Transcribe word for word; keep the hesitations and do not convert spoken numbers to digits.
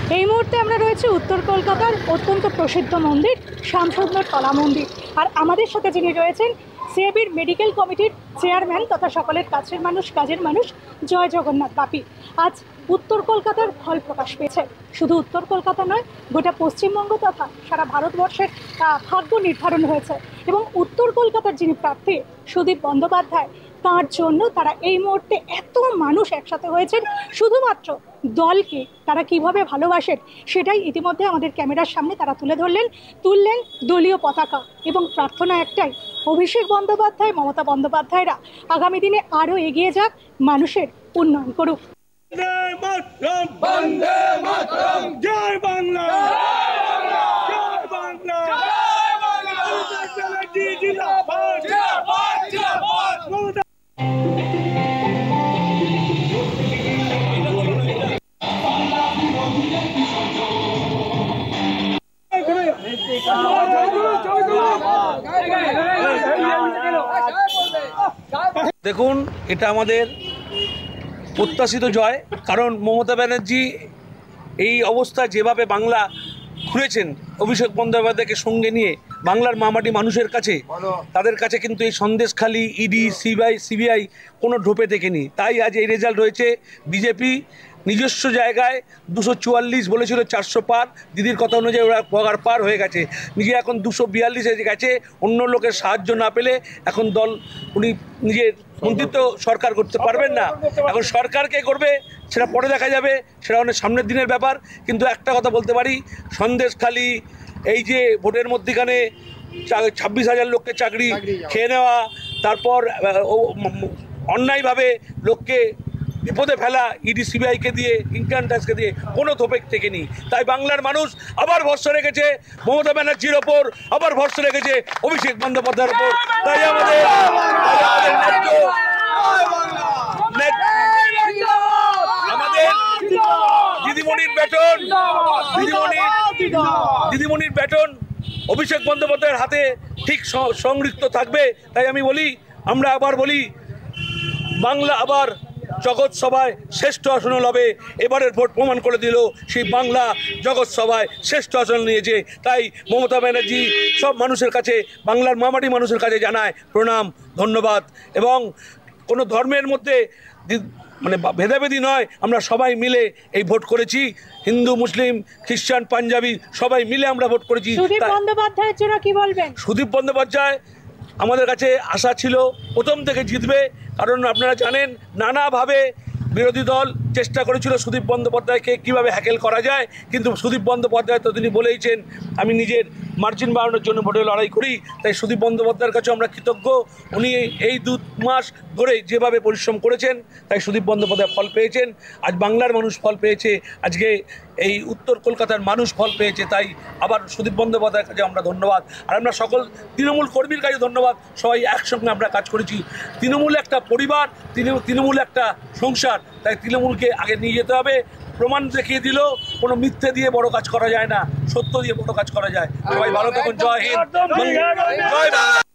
এই মুহূর্তে আমরা রয়েছে উত্তর কলকাতার অত্যন্ত প্রসিদ্ধ মন্দির শামসুন্দর তলা মন্দির। আর আমাদের সাথে যিনি রয়েছেন সিএবির মেডিকেল কমিটির চেয়ারম্যান তথা সকলের কাছের মানুষ, কাজের মানুষ জয় জগন্নাথ বাপি। আজ উত্তর কলকাতার ফল প্রকাশ পেয়েছে। শুধু উত্তর কলকাতা নয়, গোটা পশ্চিমবঙ্গ তথা সারা ভারতবর্ষের ভাগ্য নির্ধারণ হয়েছে। এবং উত্তর কলকাতার যিনি প্রার্থী সুদীপ বন্দ্যোপাধ্যায়, তার জন্য তারা এই মুহূর্তে এত মানুষ একসাথে হয়েছেন। শুধুমাত্র দলকে তারা কিভাবে ভালোবাসেন সেটাই ইতিমধ্যে আমাদের ক্যামেরার সামনে তারা তুলে ধরলেন, তুললেন দলীয় পতাকা। এবং প্রার্থনা একটাই, অভিষেক বন্দ্যোপাধ্যায়, মমতা বন্দ্যোপাধ্যায়রা আগামী দিনে আরও এগিয়ে যাক, মানুষের উন্নয়ন করুক। জয় মাতরম, বন্দে মাতরম, জয় বাংলা, জয় বাংলা, জয় বাংলা, জি জিন্দাবাদ, জিন্দাবাদ, জিন্দাবাদ। দেখুন, এটা আমাদের প্রত্যাশিত জয়, কারণ মমতা ব্যানার্জি এই অবস্থা যেভাবে বাংলা ঘুরেছেন অভিষেক বন্দ্যোপাধ্যায়কে সঙ্গে নিয়ে বাংলার মামাটি মানুষের কাছে, তাদের কাছে কিন্তু এই সন্দেশখালি ইডি সিবিআই সিবিআই কোনো ঢোপে দেখেনি। তাই আজ এই রেজাল্ট হয়েছে। বিজেপি নিজস্ব জায়গায় দুশো চুয়াল্লিশ বলেছিল, চারশো পার, দিদির কথা অনুযায়ী ওরা পগার পার হয়ে গেছে। নিজে এখন দুশো বিয়াল্লিশে গেছে। অন্য লোকের সাহায্য না পেলে এখন দল উনি নিজের মন্ত্রিত্ব সরকার করতে পারবেন না। এখন সরকারকে করবে সেটা পরে দেখা যাবে, সেটা অনেক সামনের দিনের ব্যাপার। কিন্তু একটা কথা বলতে পারি, সন্দেশখালি এই যে ভোটের মধ্যিখানে ছাব্বিশ হাজার লোককে চাকরি খেয়ে নেওয়া, তারপর অন্যায়ভাবে লোককে বিপদে ফেলা ইডি সিবিআইকে দিয়ে, ইনকাম ট্যাক্সকে দিয়ে, কোনো ধোপে থেকে নি। তাই বাংলার মানুষ আবার ভরসা রেখেছে মমতা ব্যানার্জির ওপর, আবার ভরসা রেখেছে অভিষেক বন্দ্যোপাধ্যায়ের ওপর। তাই আমাদের আমাদের দিদিমণির বেতন দিদিমণির দিদিমণির বেতন অভিষেক বন্দ্যোপাধ্যায়ের হাতে ঠিক সংযুক্ত থাকবে। তাই আমি বলি, আমরা আবার বলি, বাংলা আবার জগৎ সভায় শ্রেষ্ঠ আসন হবে। এবারের ভোট প্রমাণ করে দিল সেই বাংলা জগৎ সভায় শ্রেষ্ঠ আসন নিয়েছে। তাই মমতা ব্যানার্জি সব মানুষের কাছে, বাংলার মামাটি মানুষের কাছে জানায় প্রণাম, ধন্যবাদ। এবং কোনো ধর্মের মধ্যে মানে ভেদাভেদি নয়, আমরা সবাই মিলে এই ভোট করেছি। হিন্দু, মুসলিম, খ্রিস্টান, পাঞ্জাবি সবাই মিলে আমরা ভোট করেছি। সুদীপ বন্দ্যোপাধ্যায়ের জন্য কি বলবেন? সুদীপ বন্দ্যোপাধ্যায় আমাদের কাছে আশা ছিল প্রথম থেকে জিতবে, কারণ আপনারা জানেন নানাভাবে বিরোধী দল চেষ্টা করেছিল সুদীপ বন্দ্যোপাধ্যায়কে কীভাবে হ্যাকেল করা যায়। কিন্তু সুদীপ বন্দ্যোপাধ্যায় তো তিনি বলেইছেন আমি নিজের মার্জিন বাড়ানোর জন্য ভোটে লড়াই করি। তাই সুদীপ বন্দ্যোপাধ্যায়ের কাছে আমরা কৃতজ্ঞ। উনি এই দু মাস ধরে যেভাবে পরিশ্রম করেছেন, তাই সুদীপ বন্দ্যোপাধ্যায় ফল পেয়েছেন। আজ বাংলার মানুষ ফল পেয়েছে, আজকে এই উত্তর কলকাতার মানুষ ফল পেয়েছে। তাই আবার সুদীপ বন্দ্যোপাধ্যায়ের কাছে আমরা ধন্যবাদ। আর আমরা সকল তৃণমূল কর্মীর কাছে ধন্যবাদ। সবাই একসঙ্গে আমরা কাজ করেছি। তৃণমূল একটা পরিবার, তৃণমূল একটা সংসার। তাই তৃণমূলকে আগে নিয়ে যেতে হবে। প্রমাণ দেখিয়ে দিল কোনো মিথ্যে দিয়ে বড় কাজ করা যায় না, সত্য দিয়ে বড় কাজ করা যায়। সবাই ভালো থাকুন। জয় হিন্দ, জয় বাংলা।